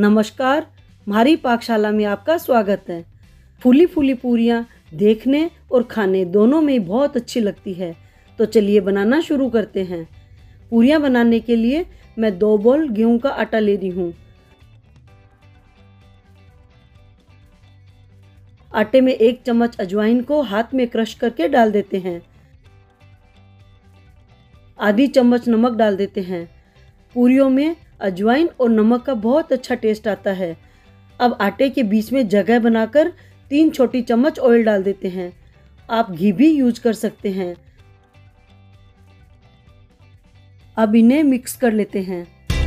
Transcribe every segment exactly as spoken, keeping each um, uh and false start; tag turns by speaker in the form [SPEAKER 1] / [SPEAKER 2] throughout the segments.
[SPEAKER 1] नमस्कार, हमारी पाकशाला में आपका स्वागत है। फूली फूली पूरियाँ देखने और खाने दोनों में बहुत अच्छी लगती है। तो चलिए बनाना शुरू करते हैं। पूरियाँ बनाने के लिए मैं दो बोल गेहूं का आटा ले रही हूँ। आटे में एक चम्मच अजवाइन को हाथ में क्रश करके डाल देते हैं। आधी चम्मच नमक डाल देते हैं। पूरियों में अजवाइन और नमक का बहुत अच्छा टेस्ट आता है। अब आटे के बीच में जगह बनाकर तीन छोटी चम्मच ऑयल डाल देते हैं। आप घी भी यूज कर सकते हैं। अब इन्हें मिक्स कर लेते हैं।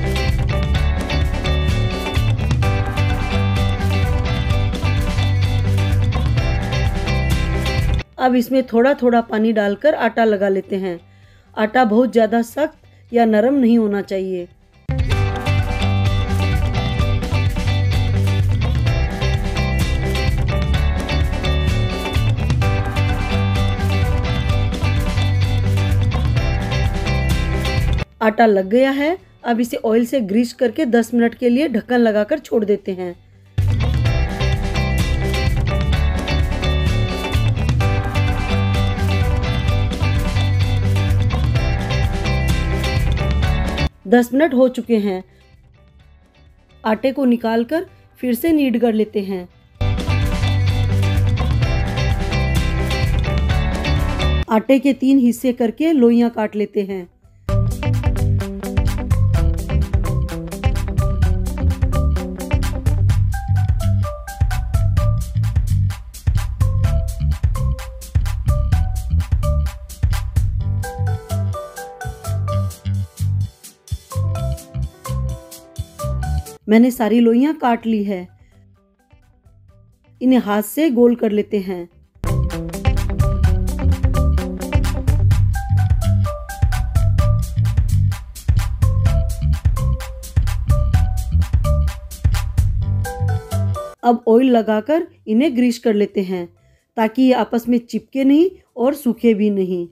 [SPEAKER 1] अब इसमें थोड़ा थोड़ा पानी डालकर आटा लगा लेते हैं। आटा बहुत ज़्यादा सख्त या नरम नहीं होना चाहिए। आटा लग गया है। अब इसे ऑयल से ग्रीस करके दस मिनट के लिए ढक्कन लगाकर छोड़ देते हैं। दस मिनट हो चुके हैं। आटे को निकालकर फिर से नीड कर लेते हैं। आटे के तीन हिस्से करके लोइयां काट लेते हैं। मैंने सारी लोइयां काट ली है। इन्हें हाथ से गोल कर लेते हैं। अब ऑयल लगाकर इन्हें ग्रीस कर लेते हैं ताकि ये आपस में चिपके नहीं और सूखे भी नहीं।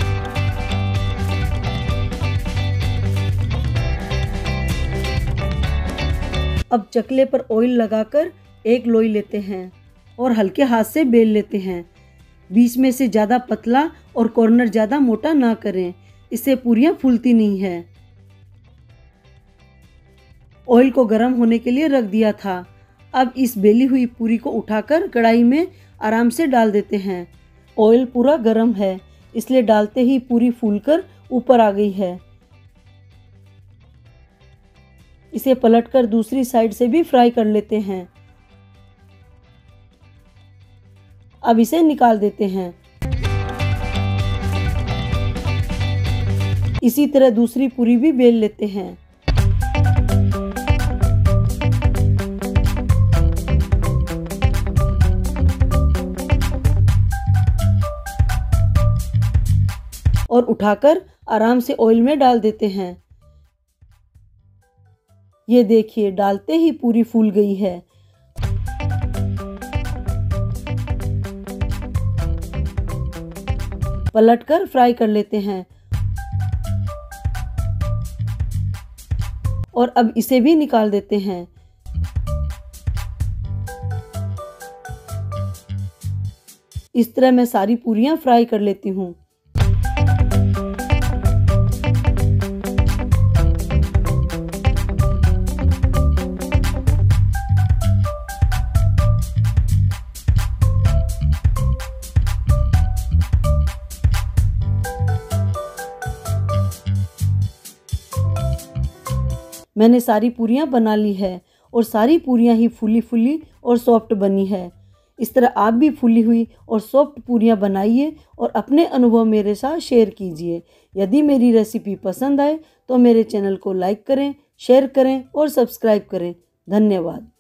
[SPEAKER 1] अब चकले पर ऑयल लगाकर एक लोई लेते हैं और हल्के हाथ से बेल लेते हैं। बीच में से ज़्यादा पतला और कॉर्नर ज़्यादा मोटा ना करें, इससे पूरियां फूलती नहीं है। ऑयल को गर्म होने के लिए रख दिया था। अब इस बेली हुई पूरी को उठाकर कढ़ाई में आराम से डाल देते हैं। ऑयल पूरा गर्म है, इसलिए डालते ही पूरी फूलकर ऊपर आ गई है। इसे पलटकर दूसरी साइड से भी फ्राई कर लेते हैं। अब इसे निकाल देते हैं। इसी तरह दूसरी पूरी भी बेल लेते हैं। और उठाकर आराम से ऑयल में डाल देते हैं। ये देखिए, डालते ही पूरी फूल गई है। पलटकर फ्राई कर लेते हैं। और अब इसे भी निकाल देते हैं। इस तरह मैं सारी पूरियां फ्राई कर लेती हूँ। मैंने सारी पूरियां बना ली है और सारी पूरियां ही फूली फूली और सॉफ्ट बनी है। इस तरह आप भी फूली हुई और सॉफ्ट पूरियां बनाइए और अपने अनुभव मेरे साथ शेयर कीजिए। यदि मेरी रेसिपी पसंद आए तो मेरे चैनल को लाइक करें, शेयर करें और सब्सक्राइब करें। धन्यवाद।